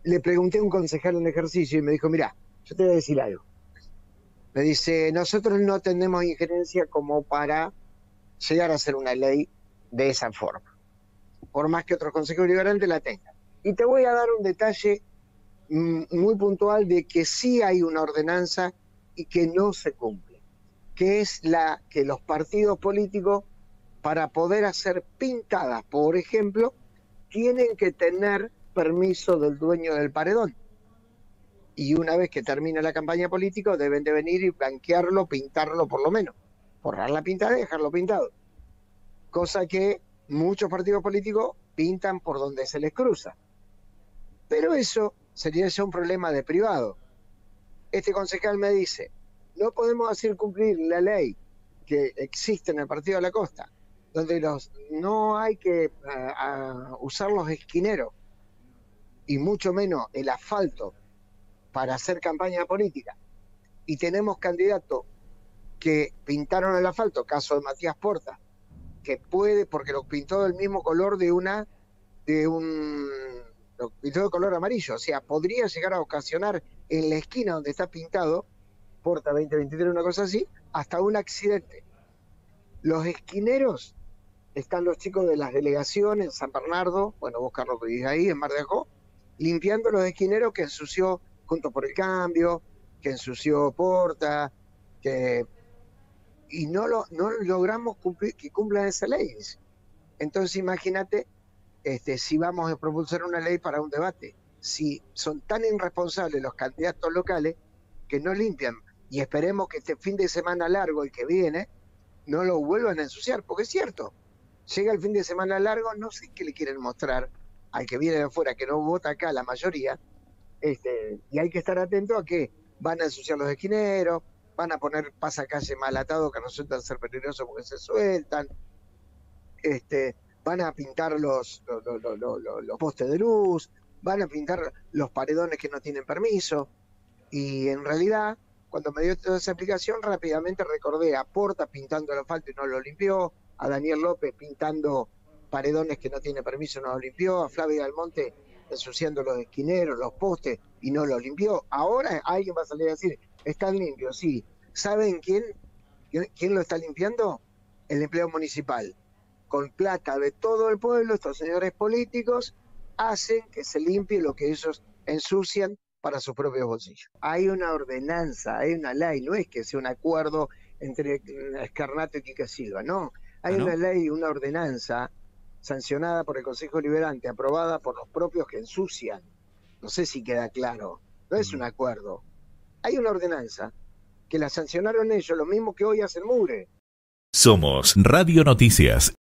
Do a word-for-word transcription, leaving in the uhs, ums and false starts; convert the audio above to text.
le pregunté a un concejal en ejercicio y me dijo, mira, yo te voy a decir algo. Me dice, nosotros no tenemos injerencia como para llegar a hacer una ley de esa forma, por más que otros consejos liberantes la tengan. Y te voy a dar un detalle mm, muy puntual de que sí hay una ordenanza y que no se cumple, que es la que los partidos políticos, para poder hacer pintadas, por ejemplo, tienen que tener permiso del dueño del paredón. Y una vez que termina la campaña política, deben de venir y blanquearlo, pintarlo por lo menos. Borrar la pintada y dejarlo pintado. Cosa que muchos partidos políticos pintan por donde se les cruza. Pero eso sería ya un problema de privado. Este concejal me dice, no podemos hacer cumplir la ley que existe en el Partido de la Costa, donde los, no hay que uh, uh, usar los esquineros, y mucho menos el asfalto, para hacer campaña política. Y tenemos candidatos que pintaron el asfalto, caso de Matías Porta, que puede, porque lo pintó del mismo color de una, de un, lo pintó de color amarillo, o sea, podría llegar a ocasionar en la esquina donde está pintado, Porta veinte veintitrés, una cosa así, hasta un accidente. Los esquineros, están los chicos de las delegaciones en San Bernardo, bueno, vos Carlos vivís ahí, en Mar de Ajó, limpiando los esquineros que ensució Juntos por el Cambio, que ensució Porta, que y no lo no logramos cumplir, que cumplan esa ley. Entonces imagínate este, si vamos a propulsar una ley para un debate, si son tan irresponsables los candidatos locales que no limpian, y esperemos que este fin de semana largo, el que viene, no lo vuelvan a ensuciar, porque es cierto, llega el fin de semana largo, no sé qué le quieren mostrar al que viene de afuera, que no vota acá la mayoría, este, y hay que estar atento a que van a ensuciar los esquineros, van a poner pasacalle mal atado que resultan ser peligrosos porque se sueltan, este, van a pintar los, los, los, los, los, los postes de luz, van a pintar los paredones que no tienen permiso, y en realidad, cuando me dio toda esa explicación, rápidamente recordé a Porta pintando el asfalto y no lo limpió, a Daniel López pintando paredones que no tiene permiso y no lo limpió, a Flavia Almonte ensuciando los esquineros, los postes, y no los limpió. Ahora alguien va a salir a decir, están limpios, sí. ¿Saben quién, quién lo está limpiando? El empleo municipal. Con plata de todo el pueblo, estos señores políticos hacen que se limpie lo que ellos ensucian para sus propios bolsillos. Hay una ordenanza, hay una ley, no es que sea un acuerdo entre Escarnato y Quique Silva, no. Hay ¿Ah, no? una ley, una ordenanza sancionada por el Consejo Liberante, aprobada por los propios que ensucian. No sé si queda claro, no es un acuerdo. Hay una ordenanza que la sancionaron ellos, lo mismo que hoy hacen mugre. Somos Radio Noticias.